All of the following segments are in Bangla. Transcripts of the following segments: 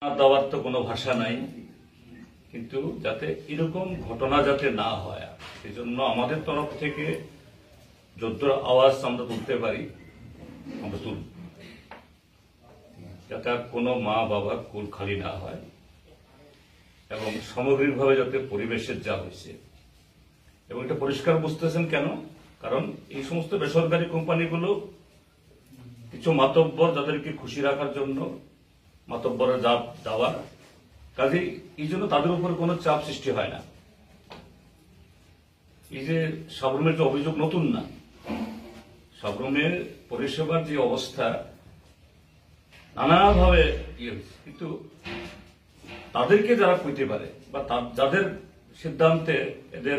দেওয়ার তো কোনো ভাষা নাই, কিন্তু যাতে এরকম ঘটনা যাতে না হয় সেই জন্য আমাদের তরফ থেকে যত আওয়াজ আমরা তুলতে পারি আমরা তুলব, যাতে আর কোনো মা বাবা কুল খালি না হয় এবং সামগ্রিকভাবে যাতে পরিবেশের যা হয়েছে। এবং এটা পরিষ্কার বুঝতেছেন কেন, কারণ এই সমস্ত বেসরকারি কোম্পানিগুলো কিছু মাতব্বর যাদেরকে খুশি রাখার জন্য মাতব্বরের দাওয়া, কাজেই এই জন্য তাদের উপর কোনো চাপ সৃষ্টি হয় না। এই যে সাবরুমের যে অভিযোগ নতুন না, সাবরুমের পরিষেবার যে অবস্থা নানাভাবে হয়েছে, কিন্তু তাদেরকে যারা কইতে পারে বা যাদের সিদ্ধান্তে এদের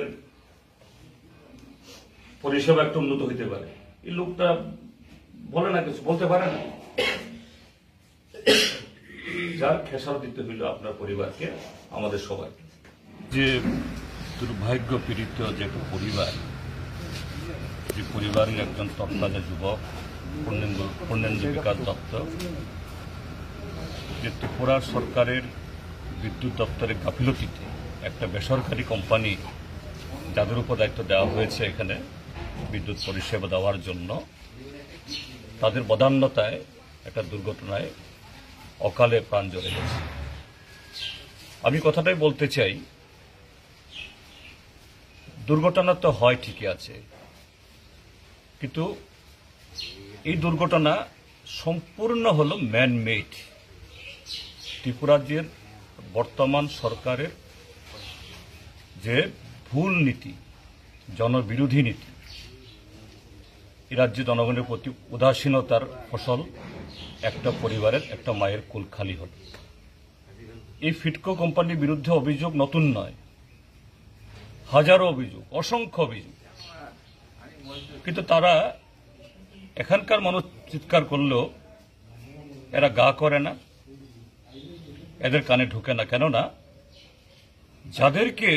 পরিষেবা একটু উন্নত হইতে পারে, এই লোকটা বলে না, কিছু বলতে পারে না। যার খেসারত দিতে হইল আপনার পরিবারকে, আমাদের সবাইকে। যে দুর্ভাগ্য পীড়িত যে পরিবার, যে পরিবারের একজন তৎকালীন যুবক পূর্ণেন্দু বিকাশ দত্ত, যে ত্রিপুরা সরকারের বিদ্যুৎ দপ্তরের গাফিলতিতে একটা বেসরকারি কোম্পানি যাদের উপর দায়িত্ব দেওয়া হয়েছে এখানে বিদ্যুৎ পরিষেবা দেওয়ার জন্য, তাদের বদান্যতায় একটা দুর্ঘটনায় অকালে প্রাণ জ্বলে গেছে। আমি কথাটাই বলতে চাই, দুর্ঘটনা তো হয় ঠিকই আছে, কিন্তু এই দুর্ঘটনা সম্পূর্ণ হল ম্যান মেড। ত্রিপুরাজ্যের বর্তমান সরকারের যে ভুল নীতি, জনবিরোধী নীতি, এই রাজ্যে জনগণের প্রতি উদাসীনতার ফসল একটা পরিবারের একটা মায়ের কুল খালি হল। এই ফিডকো কোম্পানির বিরুদ্ধে অভিযোগ নতুন নয়, হাজারো অভিযোগ, অসংখ্য অভিযোগ, কিন্তু তারা এখানকার মানুষ চিৎকার করলেও এরা গা করে না, এদের কানে ঢুকে না। কেননা যাদেরকে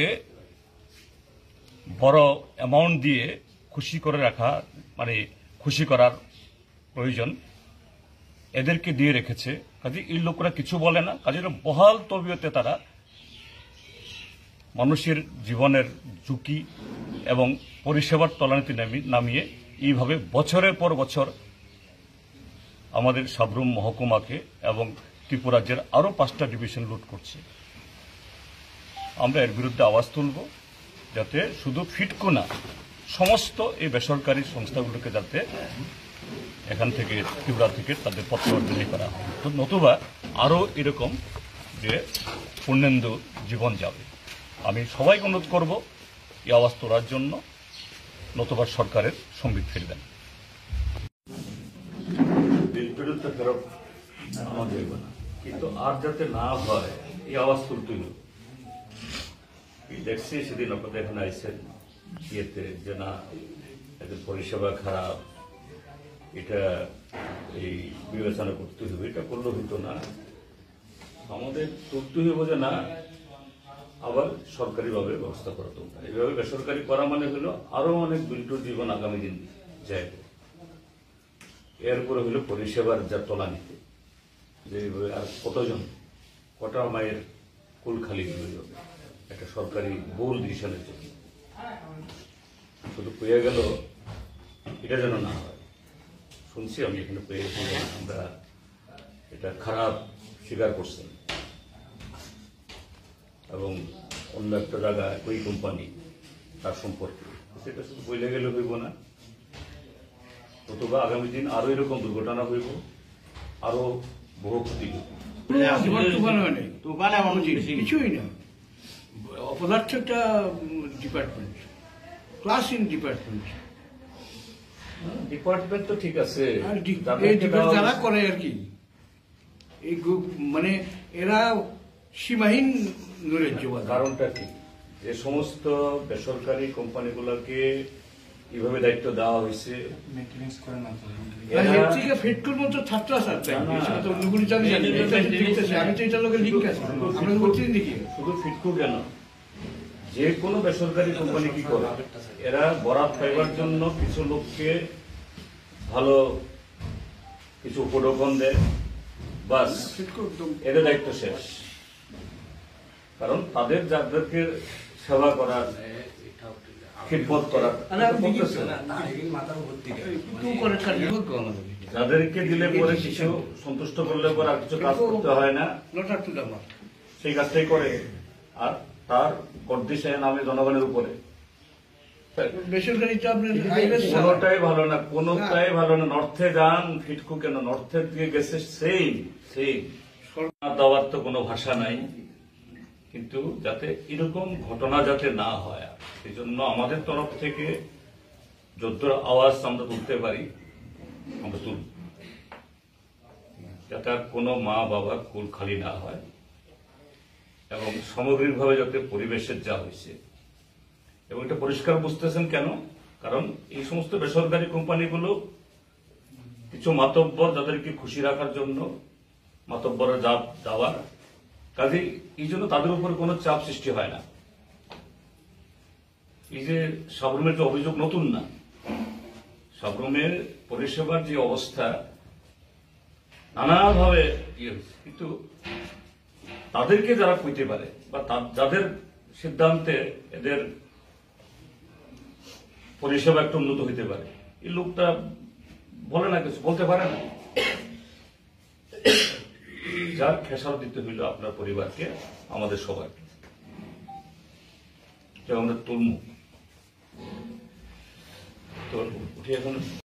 বড় অ্যামাউন্ট দিয়ে খুশি করে রাখা, মানে খুশি করার প্রয়োজন, এদেরকে দিয়ে রেখেছে। কাজে এই লোকরা কিছু বলে না, কাজে বহাল তবিয়তে তারা মানুষের জীবনের ঝুঁকি এবং পরিষেবার তলানিতে নামিয়ে এইভাবে বছরের পর বছর আমাদের সাবরুম মহকুমাকে এবং ত্রিপুরা রাজ্যের আরও 5টা ডিভিশন লুট করছে। আমরা এর বিরুদ্ধে আওয়াজ তুলব, যাতে শুধু ফিডকো না, সমস্ত এই বেসরকারি সংস্থাগুলোকে যাতে এখান থেকে ত্রিপুরা থেকে তাদের প্রত্যাবর্তন করা হয়, নতুবা আরও এরকম যে পূর্ণেন্দু জীবন যাবে। আমি সবাইকে অনুরোধ করব এই আওয়াজ তোলার জন্য, নতুবা সরকারের সম্বিত ফিরবেন। ফেরত আমাদের কিন্তু আর যাতে না হয় এই আওয়াজ তুলতে হল। দেখছি সেদিন আপনাদের এখানে আইসেন ইয়েতে যে না এদের পরিষেবা খারাপ, এটা এই বিবেচনা করতে হবে, এটা করলে হইতো না। আমাদের তুলতে হইব যে না, আবার সরকারিভাবে ব্যবস্থা করা দরকার। এইভাবে বেসরকারি করা মানে হলো আরো অনেক বিল্টুর জীবন আগামী দিন যায়। এরপরে হলো পরিষেবার যা তলানিতে যে আর কতজন, কটা মায়ের কুল খালি হয়ে যাবে একটা সরকারি ভুল ডিসিশনের জন্য। শুধু পেয়ে গেল এটা যেন না হয়। শুনছি আমি এখানে পেয়ে আমরা এটা খারাপ স্বীকার করছেন, এবং অন্য একটা জায়গায় ওই কোম্পানি তার সম্পর্কে, সেটা শুধু বইলে গেলে হইব না, অথবা আগামী দিন আরো এরকম দুর্ঘটনা হইব, আরো বহু ক্ষতি হইব। কিছুই না, অপদার্থ একটা department, class in department. Department তো ঠিক আছে, যারা করে আর কি, এই মানে এরা সীমাহীন নৈরাজ্যবাদ। কারণটা কি, যে সমস্ত বেসরকারি কোম্পানিগুলোকে কিভাবে দায়িত্ব দেওয়া হয়েছে, ফিডকোর মতো ছাত্র আছে, আমি তো এটা লোকের লিঙ্ক আছে, আমরা প্রতিদিন দেখি। শুধু ফিডকো কেন, যে কোনো বেসরকারি কোম্পানি কি করে, এরা বরাত পাইবার জন্য কিছু লোককে ভালো কিছু উপঢৌকন দেয়, বাস হিটকো একদম এদের দায়িত্ব শেষ। কারণ তাদের যাদেরকে সেবা করার, খিদমত করার একটু করে কাটিয়ে যাদেরকে দিলে পরে কিছু সন্তুষ্ট করলে পরে আর কিছু কাজ করতে হয় না, লটার টু দাম সেই কাজটাই করে। আর তার গর্দিশায় নামে জনগণের উপরে বেসরকারি চাপ আইএস কোনোটাই ভালো না, কোনোটাই ভালো না। নর্থে যান, ফিটকু কেন নর্থের দিকে গেছে, সেই দেওয়ার তো কোনো ভাষা নাই। কিন্তু যাতে এরকম ঘটনা যাতে না হয়, সেই জন্য আমাদের তরফ থেকে যত আওয়াজ আমরা তুলতে পারি আমরা তুলব, যাতে আর কোনো মা বাবার কুল খালি না হয় এবং সামগ্রিকভাবে যাতে পরিবেশের যা হয়েছে। এবং এটা পরিষ্কার বুঝতেছেন কেন? কারণ এই সমস্ত বেসরকারি কোম্পানিগুলো কিছু মাতব্বর যাদেরকে খুশি রাখার জন্য মাতব্বরের জাপ দেওয়ার কাজে, এই জন্য তাদের উপর কোনো চাপ সৃষ্টি হয় না। এই যে সাবরুমের যে অভিযোগ নতুন না, সাবরুমের পরিষেবার যে অবস্থা নানাভাবে কিন্তু তাদেরকে যারা কইতে পারে বা যাদের সিদ্ধান্তে এদের পরিষেবা একটু উন্নত হইতে পারে, এই লোকটা বলে না, কিছু বলতে পারে না। যার খেসারত দিতে হইল আপনার পরিবারকে, আমাদের সবাই আমরা তুলমু তো উঠে এখন